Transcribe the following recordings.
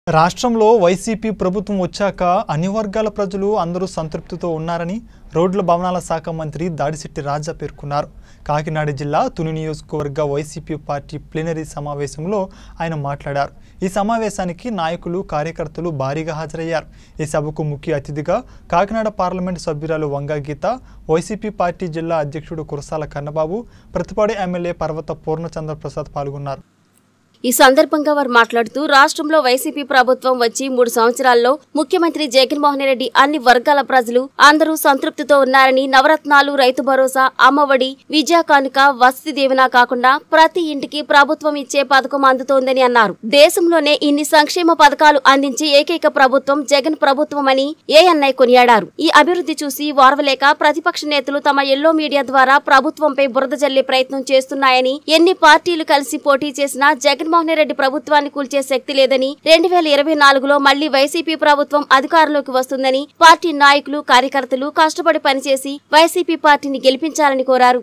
రాష్ట్రంలో వైసీపీ ప్రభుత్వం వచ్చాక అన్ని వర్గాల ప్రజలు అందరూ సంతృప్తితో ఉన్నారని రోడ్ల భవనాల శాఖ మంత్రి దాడిశెట్టి రాజా పేర్కొన్నారు. కాకినాడ జిల్లా తుని నియోజకవర్గ వైసీపీ పార్టీ ప్లీనరీ సమావేశంలో ఆయన మాట్లాడారు. ఈ సమావేశానికి నాయకులు కార్యకర్తలు భారీగా హాజరయ్యారు. ఈ సభకు ముఖ్య అతిథిగా కాకినాడ పార్లమెంటు సభ్యురాలు వంగా గీత, వైసీపీ పార్టీ జిల్లా అధ్యక్షుడు కురసాల కన్నబాబు, ప్రతిపాడు ఎమ్మెల్యే పర్వత పూర్ణచంద్ర ప్రసాద్ పాల్గొన్నారు. ఈ సందర్భంగా వారు మాట్లాడుతూ రాష్ట్రంలో వైసీపీ ప్రభుత్వం వచ్చి 3 సంవత్సరాల్లో ముఖ్యమంత్రి జగన్మోహన్ రెడ్డి అన్ని వర్గాల ప్రజలు అందరూ సంతృప్తితో ఉన్నారని, నవరత్నాలు, రైతు భరోసా, అమ్మఒడి, విద్యా కానుక, వసతి దీవెన కాకుండా ప్రతి ఇంటికి ప్రభుత్వం ఇచ్చే పథకం అందుతోందని అన్నారు. దేశంలోనే ఇన్ని సంక్షేమ పథకాలు అందించే ఏకైక ప్రభుత్వం జగన్ ప్రభుత్వమని ఏఎన్ఐ కొనియాడారు. ఈ అభివృద్ధి చూసి వారవలేక ప్రతిపక్ష నేతలు తమ ఎల్లో మీడియా ద్వారా ప్రభుత్వంపై బురద జల్లే ప్రయత్నం చేస్తున్నాయని, ఎన్ని పార్టీలు కలిసి పోటీ చేసినా జగన్మోహన్ రెడ్డి ప్రభుత్వాన్ని కూల్చే శక్తి లేదని, 2024లో మళ్లీ వైసీపీ ప్రభుత్వం అధికారంలోకి వస్తుందని పార్టీ నాయకులు, కార్యకర్తలు కష్టపడి పనిచేసి వైసీపీ పార్టీని గెలిపించాలని కోరారు.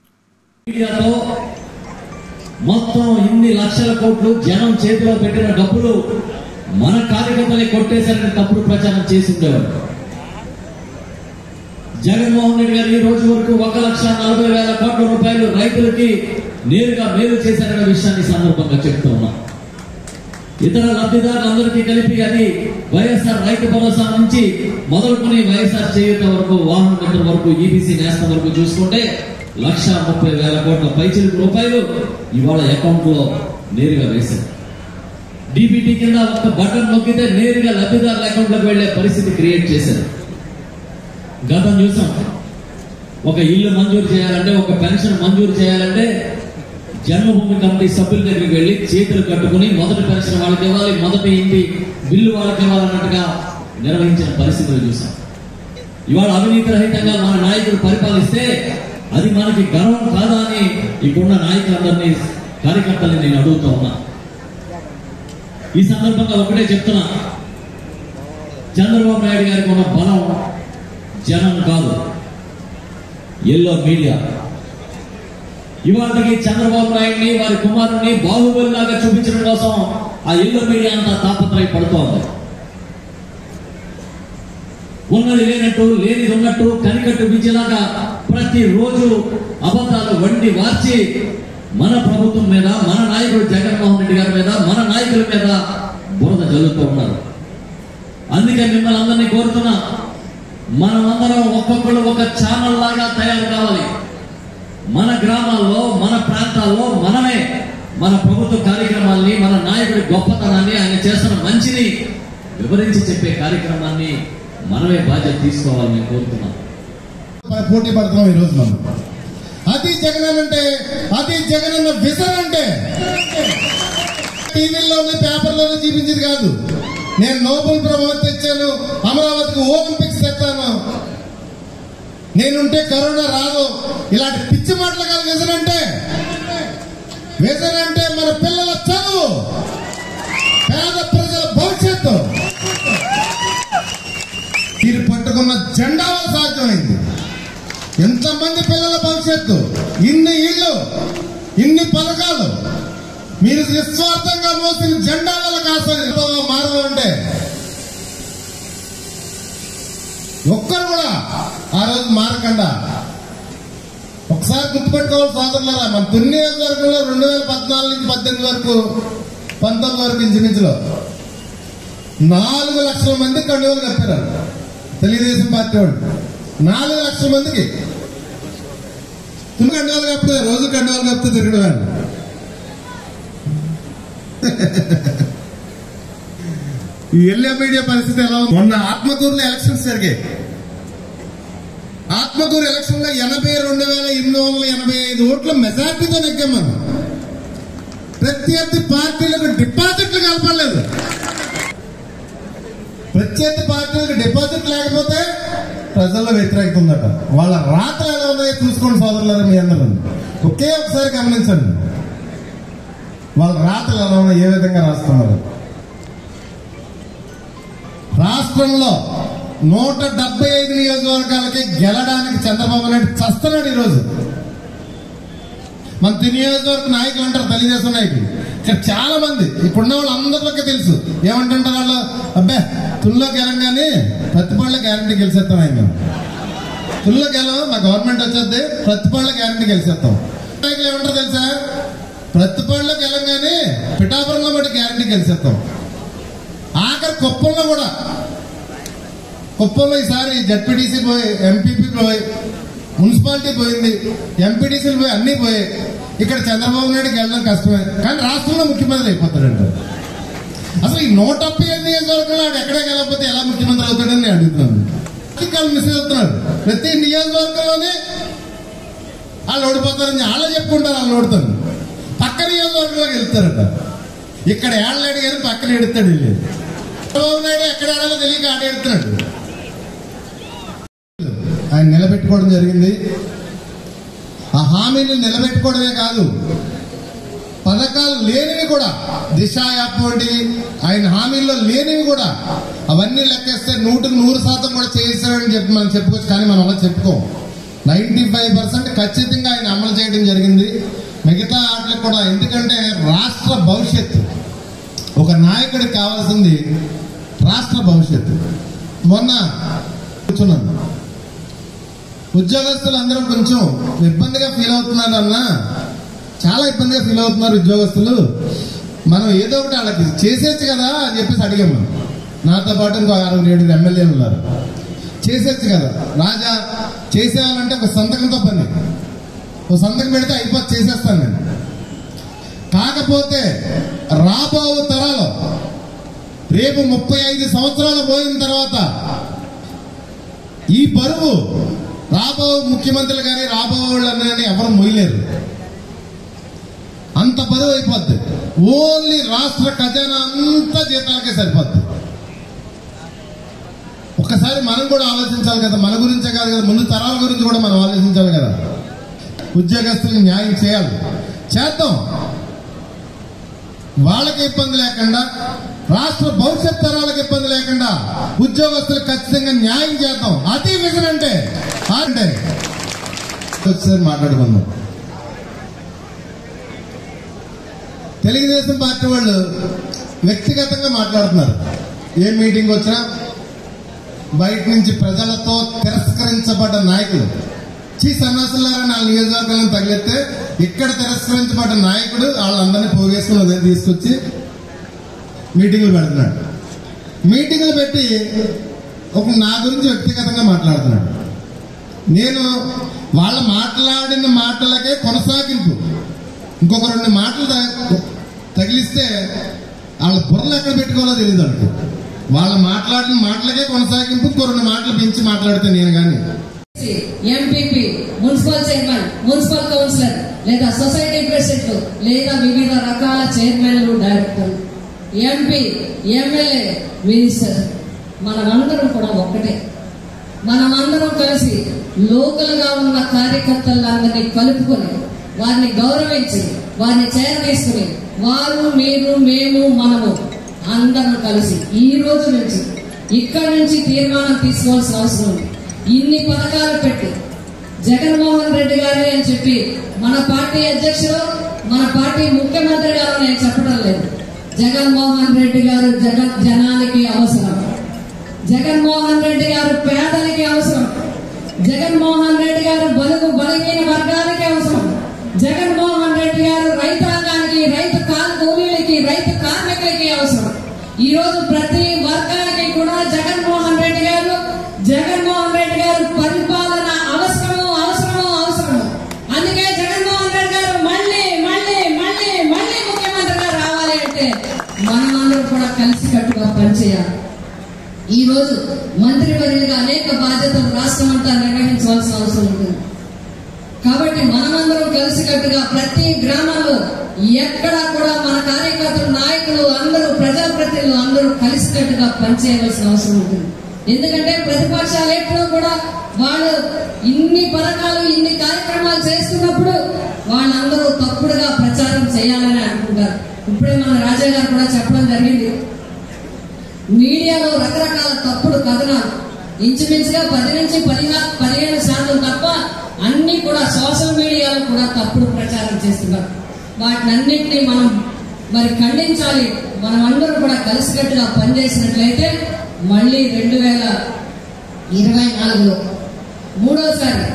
మొత్తం ఇన్ని లక్షల కోట్లు జనం చేతిలో పెట్టిన డబ్బులు మన కార్యకర్తలే కొట్టేశారని తప్పుడు ప్రచారం చేసి ఉండేవారు. జగన్మోహన్ రెడ్డి గారు ఈ రోజు వరకు 1,40,000 కోట్ల రూపాయలు రైతులకి నేరుగా మేలు చేశారనే విషయాన్ని సందర్భంగా చెప్తూ ఉన్నాం. ఇతర లబ్ధిదారులందరికీ కలిపి అది వైఎస్ఆర్ రైతు భరోసా నుంచి మొదలుకొని వైఎస్ఆర్ చేయూత వరకు, వాహన మిత్ర వరకు, ఈబీసీ నేస్తం వరకు చూసుకుంటే 1,30,000 కోట్ల పైచిలకు రూపాయలు ఇవాళ అకౌంట్ లో నేరుగా వేశారు. డీబీటీ కింద ఒక బటన్ నొక్కితే నేరుగా లబ్ధిదారుల అకౌంట్ లోకి వెళ్లే పరిస్థితి క్రియేట్ చేశారు. గతం చూసాం, ఒక ఇల్లు మంజూరు చేయాలంటే, ఒక పెన్షన్ మంజూరు చేయాలంటే జన్మభూమి కమిటీ సభ్యుల దగ్గరికి వెళ్లి చేతులు కట్టుకుని మొదటి పెన్షన్ వాళ్ళకి ఇవ్వాలి, మొదటి ఇంటి బిల్లు వాళ్ళకి ఇవ్వాలన్నట్టుగా నిర్వహించిన పరిస్థితులు చూసాం. ఇవాళ అవినీతి రహితంగా మన నాయకులు పరిపాలిస్తే అది మనకి గర్వం కాదా అని ఇప్పుడున్న నాయకులందరినీ, కార్యకర్తల్ని నేను అడుగుతూ ఉన్నా. ఈ సందర్భంగా ఒకటే చెప్తున్నా, చంద్రబాబు నాయుడు గారికి ఉన్న బలం జనం కాదు, ఎల్లో మీడియా. ఇవాళకి చంద్రబాబు నాయుడిని, వారి కుమారుడిని బాహుబలిలాగా చూపించడం కోసం ఆ ఎల్లో మీడియా అంతా తాపత్రయపడుతోంది. ఉన్నది లేనట్టు, లేనిది ఉన్నట్టు, కనికట్టు విద్యలాగా ప్రతిరోజు అబద్ధాలు వండి వార్చి మన ప్రభుత్వం మీద, మన నాయకుడు జగన్మోహన్ రెడ్డి గారి మీద, మన నాయకుల మీద బురద జల్లుతూ ఉన్నారు. అందుకే మిమ్మల్ని అందరినీ కోరుతున్నా, మనమందరం ఒక్కొక్కరు ఒక ఛానల్ లాగా తయారు కావాలి. మన గ్రామాల్లో, మన ప్రాంతాల్లో మనమే మన ప్రభుత్వ కార్యక్రమాల్ని, మన నాయకుడి గొప్పతనాన్ని, ఆయన చేస్తున్న మంచిని వివరించి చెప్పే కార్యక్రమాన్ని మనమే బాధ్యత తీసుకోవాలని నేను కోరుతున్నాం. పోటీ పడుతున్నాం ఈ రోజు మనం. అది జగన్ అంటే, అది జగన్ అన్న విజన్ అంటే టీవీల్లోనే, పేపర్లోనే చూపించేది కాదు. నేను నోబెల్ ప్రైజ్ తెచ్చాను, అమరావతికి ఒలింపిక్స్ తెస్తాను, నేనుంటే కరోనా రాదు, ఇలాంటి పిచ్చి మాటలు కాదు విజన్ అంటే. విజన్ అంటే మన పిల్లల చదువు, పేద ప్రజల భవిష్యత్తు. మీరు పట్టుకున్న జెండా వల్ల సాధ్యమైంది. ఎంతమంది పిల్లల భవిష్యత్తు, ఇన్ని ఇళ్ళు, ఇన్ని పథకాలు మీరు నిస్వార్థంగా మోసిన జెండా వల్ల కాస్త మారదంటే ఒక్కరు కూడా ఆ రోజు మారకుండా. ఒకసారి గుర్తుపెట్టుకోవాలి సోదరులారా, మన తుని నియోజకవర్గంలో 2014 నుంచి 18 వరకు, 19 వరకు ఇంచుమించులో 4 లక్షల మంది కండువలు కప్పారు తెలుగుదేశం పార్టీ వాళ్ళు. 4 లక్షల మందికి తుని కండువలు కప్పితే, రోజు కండువలు కప్పితే తిరగడం. ఈ ఎల్లో మీడియా పరిస్థితి ఎలా ఉంది? మొన్న ఆత్మకూరులో ఎలక్షన్స్ జరిగాయి. ఆత్మకూరు ఎలక్షన్ లో 82,885 ఓట్ల మెజార్టీతో నెగ్గాం మనం. ప్రత్యర్థి పార్టీలకు డిపాజిట్లు కలపలేదు. ప్రత్యర్థి పార్టీలకు డిపాజిట్ లేకపోతే ప్రజల్లో వ్యతిరేకత ఉందట. వాళ్ళ రాత్రులు ఎలా ఉన్నాయో చూసుకోండి సోదరులారా, మీ అందరూ ఒకే ఒకసారి గమనించండి. వాళ్ళ రాత్రులు ఎలా ఉన్నాయి, ఏ విధంగా రాస్తున్నారు. రాష్ట్రంలో 175 నియోజకవర్గాలకి గెలడానికి చంద్రబాబు నాయుడు చస్తున్నాడు ఈరోజు. మన నియోజకవర్గ నాయకులు అంటారు, తెలుగుదేశం నాయకులు, ఇక్కడ చాలా మంది ఇప్పుడున్న వాళ్ళు అందరిలోకి తెలుసు ఏమంటుంటారు వాళ్ళు, అబ్బే తుల్లో గెలంగానే ప్రతిపాళ్ళ గ్యారంటీ గెలిచేస్తాం. ఆయన తుల్లో గెలం మా గవర్నమెంట్ వచ్చేది, ప్రతిపాళ్ళ గ్యారంటీ గెలిచేస్తాం. ఏమంటారు తెలుసా, ప్రతిపాళ్ళ గెలంగానే పిఠాపురంలో బట్టి గ్యారంటీ గెలిచేస్తాం. ఆఖరి కుప్పంలో ఈసారి జడ్పీటీసీ పోయి, ఎంపీపీ పోయి, మున్సిపాలిటీ పోయింది, ఎంపీటీసీలు పోయి, అన్ని పోయి. ఇక్కడ చంద్రబాబు నాయుడుకి వెళ్ళడం కష్టమే, కానీ రాష్ట్రంలో ముఖ్యమంత్రి అయిపోతాడంట. అసలు ఈ 170 నియోజకవర్గంలో ఆడు ఎక్కడే వెళ్ళకపోతే ఎలా ముఖ్యమంత్రి అవుతాడని నేను అడుగుతున్నాను. వాళ్ళు మిస్ అవుతున్నారు. ప్రతి నియోజకవర్గంలోనే వాళ్ళు ఓడిపోతారని వాళ్ళే చెప్పుకుంటారు. వాళ్ళు ఓడుతారు, పక్క నియోజకవర్గంలోకి వెళ్తారట. ఇక్కడ ఏళ్ళాడు కానీ పక్కన ఎడుతాడు. వెళ్ళి చంద్రబాబు నాయుడు ఎక్కడ ఆడాలో తెలియక ఆడ ఎడుతున్నాడు. ఆయన నిలబెట్టుకోవడం జరిగింది. ఆ హామీని నిలబెట్టుకోవడమే కాదు, పథకాలు లేనివి కూడా, దిశ యాప్ వంటివి ఆయన హామీల్లో లేనివి కూడా అవన్నీ లెక్కేస్తే 100% కూడా చేశారని చెప్పి మనం చెప్పుకోవచ్చు. కానీ మనం అలా చెప్పుకోం. 95% ఖచ్చితంగా ఆయన అమలు చేయడం జరిగింది. మిగతా వాటికి కూడా, ఎందుకంటే రాష్ట్ర భవిష్యత్తు, ఒక నాయకుడికి కావాల్సింది రాష్ట్ర భవిష్యత్తు. మొన్న కూర్చున్నాను, ఉద్యోగస్తులు అందరూ కొంచెం ఇబ్బందిగా ఫీల్ అవుతున్నారు అన్న, చాలా ఇబ్బందిగా ఫీల్ అవుతున్నారు ఉద్యోగస్తులు. మనం ఏదో ఒకటి వాళ్ళకి చేసేచ్చు కదా అని చెప్పేసి అడిగాము. నాతో పాటు ఇంకో 6-7 ఎమ్మెల్యేలు ఉన్నారు. చేసేచ్చు కదా రాజా, చేసేవాళ్ళంటే ఒక సంతకంతో పని, ఒక సంతకం పెడితే అయిపోతే చేసేస్తాను నేను. కాకపోతే రాబో తరాలు, రేపు 35 సంవత్సరాలు పోయిన తర్వాత ఈ బరువు రాబో ముఖ్యమంత్రులు కానీ రాబో వాళ్ళని ఎవరు మొయ్యలేరు. అంత బరువు అయిపోద్ది. ఓన్లీ రాష్ట్ర ఖజానా అంతా జీతాలకే సరిపోద్ది. ఒక్కసారి మనం కూడా ఆలోచించాలి కదా, మన గురించే కాదు కదా, ముందు తరాల గురించి కూడా మనం ఆలోచించాలి కదా. ఉద్యోగస్తులకు న్యాయం చేయాలి, చేద్దాం. వాళ్ళకి ఇబ్బంది లేకుండా, రాష్ట్ర భవిష్యత్ తరాలకు ఇబ్బంది లేకుండా ఉద్యోగస్తులకు ఖచ్చితంగా న్యాయం చేద్దాం. అది విజన్ అంటే వచ్చేసరి మాట్లాడుకుందాం. తెలుగుదేశం పార్టీ వాళ్ళు వ్యక్తిగతంగా మాట్లాడుతున్నారు. ఏ మీటింగ్ వచ్చినా బయట నుంచి ప్రజలతో తిరస్కరించబడ్డ నాయకులు, సన్నాసులారని వాళ్ళ నియోజకవర్గాలను తగిలిస్తే ఇక్కడ తిరస్కరించబడ్డ నాయకుడు వాళ్ళందరినీ పోగేసుకుని తీసుకొచ్చి మీటింగులు పెడుతున్నాడు. మీటింగులు పెట్టి నా గురించి వ్యక్తిగతంగా మాట్లాడుతున్నాడు. నేను వాళ్ళ మాట్లాడిన మాటలకే కొనసాగింపు ఇంకొక 2 మాటలు తగిలిస్తే వాళ్ళ బుర్రలు ఎక్కడ పెట్టుకోవాలో తెలియదు వాళ్ళకి. వాళ్ళు మాట్లాడిన మాటలకే కొనసాగింపు ఇంకో 2 మాటలు పెంచి మాట్లాడితే నేను కానీ MPP, municipal chairman, municipal councillor, లేదా సొసైటీ ప్రెసిడెంట్లు, లేదా వివిధ రకాల చైర్మన్లు, డైరెక్టర్లు, ఎంపీ, ఎమ్మెల్యే, మినిస్టర్, మనమందరం కూడా ఒక్కటే. మనమందరం కలిసి లోకల్ గా ఉన్న కార్యకర్తలందరినీ కలుపుకొని, వారిని గౌరవించి, వారిని చేరవేసుకుని, వారు, మీరు, మేము, మనము అందరం కలిసి ఈ రోజు నుంచి ఇక్కడి నుంచి తీర్మానం తీసుకోవాల్సిన అవసరం ఉంది. ఇన్ని పథకాలు పెట్టి జగన్మోహన్ రెడ్డి గారే అని చెప్పి మన పార్టీ అధ్యక్షుడు, మన పార్టీ ముఖ్యమంత్రి గారు నేను చెప్పడం లేదు. జగన్మోహన్ రెడ్డి గారు జనానికి అవసరం. జగన్మోహన్ రెడ్డి గారు పేదలకి అవసరం. జగన్మోహన్ రెడ్డి గారు బలుగు బలహీన వర్గాలకి అవసరం. జగన్మోహన్ రెడ్డి గారు రైతాంగానికి, రైతు కూలీలకి, రైతు కార్మికులకి అవసరం. ఈ రోజు ప్రతి వర్గానికి కూడా జగన్మోహన్ రెడ్డి గారు పరిపాలన అవసరము. అందుకే జగన్మోహన్ రెడ్డి గారు మళ్ళీ ముఖ్యమంత్రిగా రావాలి అంటే మనమందరూ కూడా కలిసికట్టుగా పనిచేయాలి. ఈ రోజు మంత్రివర్యులుగా అనేక బాధ్యతలు రాష్ట్రం అంతా నిర్వహించవలసిన అవసరం ఉంటుంది. కాబట్టి మనమందరం కలిసికట్టుగా ప్రతి గ్రామంలో ఎక్కడా కూడా మన కార్యకర్తలు, నాయకులు అందరూ, ప్రజాప్రతినిధులు అందరూ కలిసికట్టుగా పనిచేయవలసిన అవసరం ఉంటుంది. ఎందుకంటే ప్రతిపక్షాలు ఎప్పుడూ కూడా వాళ్ళు ఇన్ని పథకాలు, ఇన్ని కార్యక్రమాలు చేస్తున్నప్పుడు వాళ్ళందరూ తప్పుడుగా ప్రచారం చేయాలని అనుకుంటారు. ఇప్పుడే మన రాజా గారు కూడా చెప్పడం జరిగింది. మీడియాలో రకరకాల తప్పుడు కథనాలు ఇంచుమించుగా 10 నుంచి 15% తప్ప అన్ని కూడా సోషల్ మీడియాలో కూడా తప్పుడు ప్రచారం చేస్తున్నారు. వాటినన్నింటినీ మనం మరి ఖండించాలి. మనం అందరం కూడా కలిసికట్టుగా పనిచేసినట్లయితే మళ్ళీ 2024లో మూడోసారి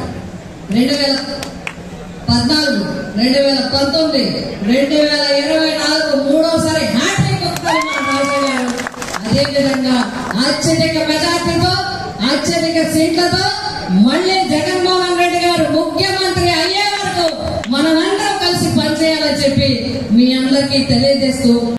2014, 2019, 2024 మూడోసారి హ్యాట్రిక్ వస్తారు మన రాజయ్య గారు. అదేవిధంగా అత్యధిక మెజార్టీతో అత్యధిక సీట్లతో మళ్ళీ జగన్మోహన్ రెడ్డి గారు ముఖ్యమంత్రి అయ్యే వరకు మనమందరం కలిసి పనిచేయాలని చెప్పి మీ అందరికీ తెలియజేస్తూ